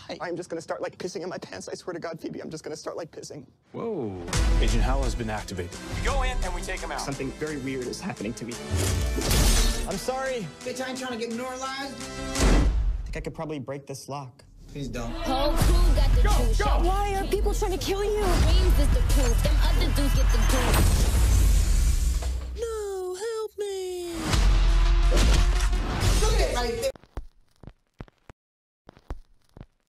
Why? I'm just gonna start, like, pissing in my pants. I swear to God, Phoebe, I'm just gonna start, like, pissing. Whoa. Agent Howell has been activated. We go in and we take him out. Something very weird is happening to me. I'm sorry. Bitch, I ain't trying to get neuralized. I think I could probably break this lock. Please don't. Whole crew got the juice. Why are people trying to kill you? Dreams is the proof. Them other dudes get the goose.